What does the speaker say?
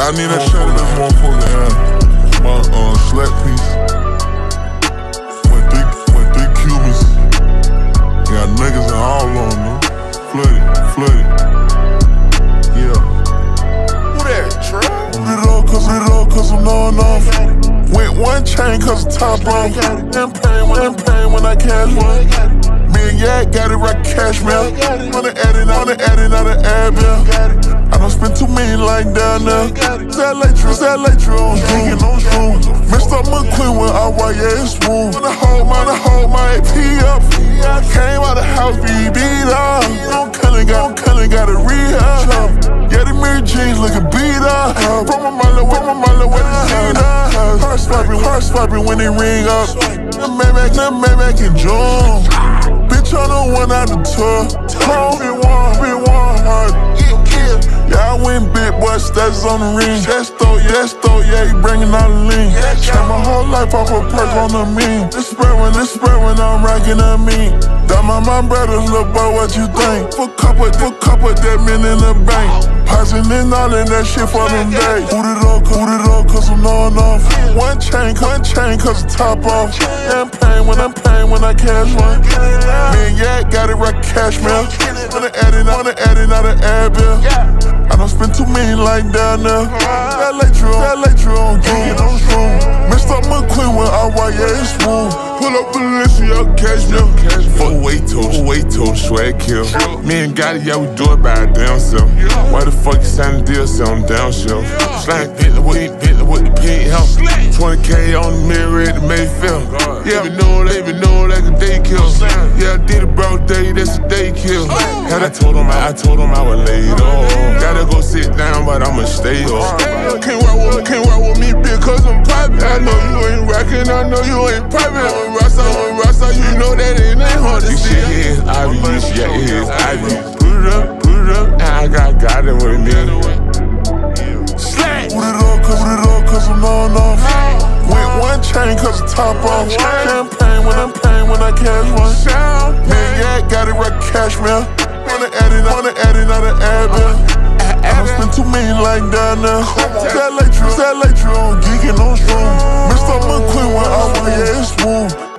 I need that shit in this motherfucker. Yeah. My slack piece. Went three Cubans. Got niggas and all on them. Flooded. Yeah. Who that, Trump? Put it all cause I'm knowing off. Went one chain cause the top off. And pain when I cash one. Me and Yak got it right cash, man. On the adding out the ad bill. I don't spend $2 million like down there. That latro on drinking on shrooms. Messed up my queen when I white, yeah, it's smooth. Wanna hold my AP up. I came out the house, beat up. Don't got a rehab. Yeah, the mirror jeans looking beat up. From my mother, where the scene up. Heart swiping when they ring up. Them Maybach in June. Bitch, I'm the one out the tour. Been one hard. Yeah, I went big, boy, stats on the ring. That's though, yeah, he bringing out the lean. Spent my whole life off a perk on the mean. This spread when I'm rocking a mean. That my brothers, little boy, what you think? For couple that men in the bank. Passing in all in that shit for them days. Put it all cause I'm knowing off. One chain cause the top off. And pain when I cash one. Me and Yak got it right cash, man. Wanna add it out the ad bill. I don't spend $2 million like down there. That latro on drinking on shrooms. Messed up my queen when I white, yeah, it's smooth. Pull up Balenciaga, cash me. Fuck weight to swag kill. Me and Gotit, yeah, we do it by our damn self. Why the fuck you sign the deal, so I'm down shelf? Slime Bentley with the pink help. 20K on the mirror at the Mayfield. Yeah, they been know like a day kill. Yeah, I did it broad day, that's a day kill. And I told him I was laid off. Gotta go sit down, but I'ma stay off. Can't walk with me, bitch, cause I'm private. I know you ain't rockin', I know you ain't private. When Rasta, you know that it ain't hard to see. This shit is obvious, yeah, it is obvious. Put it up, now I got it with me. Put it all cause I'm knowing off. Went one chain cause the top off. Champagne when I cash one. Me and Yak got it right cash, man. Wanna add it out the ad bill. I don't spend $2 million like down there. That latro on geeking on shrooms. Messed up my queen when I white, yeah, it's smooth.